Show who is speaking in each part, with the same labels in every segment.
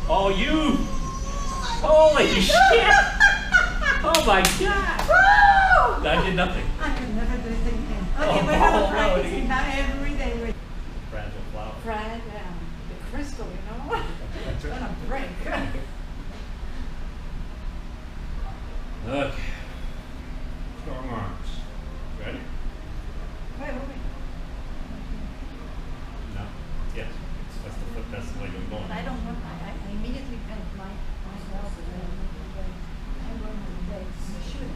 Speaker 1: Oh, you! Holy shit! Oh my god!
Speaker 2: Woo!
Speaker 1: I did nothing.
Speaker 2: I could never do it again.
Speaker 1: Oh,
Speaker 2: Okay, we're gonna
Speaker 1: no,
Speaker 2: practice
Speaker 1: dude.
Speaker 2: now every day.
Speaker 1: Fragile flower.
Speaker 2: Fred, the crystal, you know? It's gonna break.
Speaker 1: Okay. Strong arms. Ready?
Speaker 2: Wait.
Speaker 1: No. Yes. That's the foot. That's the way you're going.
Speaker 2: I don't want. I immediately bent myself and then I'm going to the legs. You should.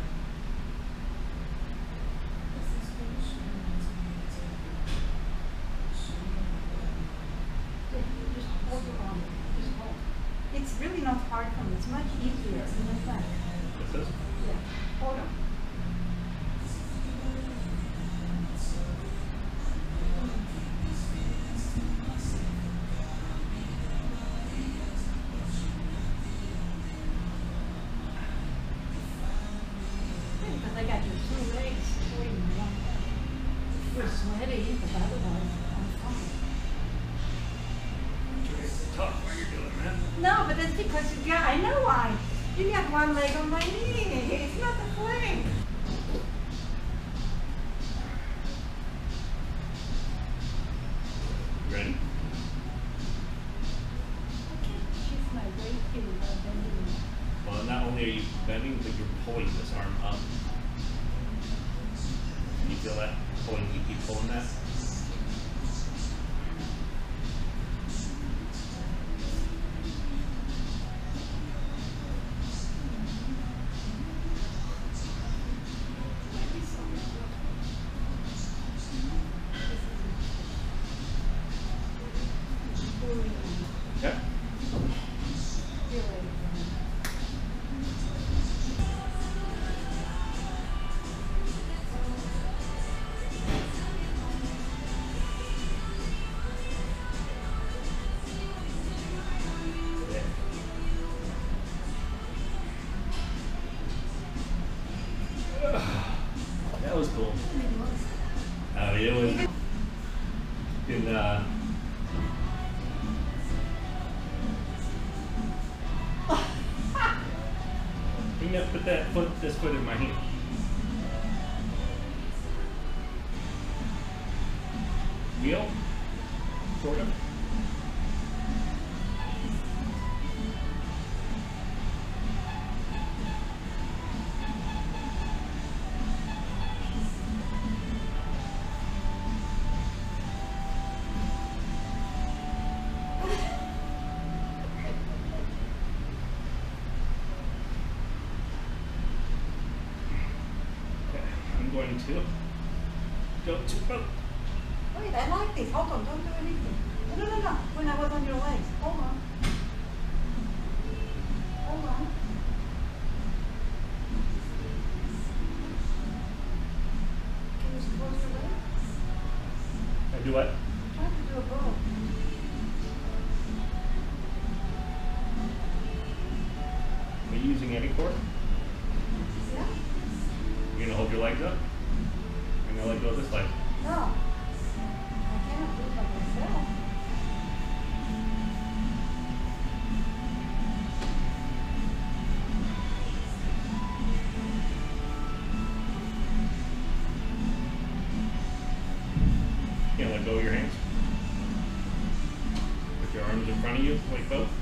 Speaker 2: Just hold your arm. Just hold. It's really not hard for me. It's much easier in the back.
Speaker 1: This is?
Speaker 2: Yeah. Hold on. Because I got your two legs between one. You're sweaty, but otherwise I'm fine.
Speaker 1: It's tough what you're doing, man.
Speaker 2: No, but that's because you got, I know why. You got one leg on my knee. It's not the flank.
Speaker 1: Ready?
Speaker 2: I can't shift my weight here without bending.
Speaker 1: Well, not only are you bending, but you're pulling this arm up. Can you feel that? Pulling, you keep pulling that. Okay. That was cool. It was. In you know, put this foot in my hand. Wheel, sort of. Going to go to boat.
Speaker 2: Wait, I like this. Hold on, don't do anything. No. When I was on your legs. Hold on. Hold on. Can you support your legs?
Speaker 1: I do what?
Speaker 2: Try to do a bow.
Speaker 1: Are you using any cord?
Speaker 2: Yeah?
Speaker 1: You're gonna hold your legs up? I'm gonna let go this way.
Speaker 2: No. I cannot do it by myself.
Speaker 1: You can't let go of your hands. Put your arms in front of you, like both.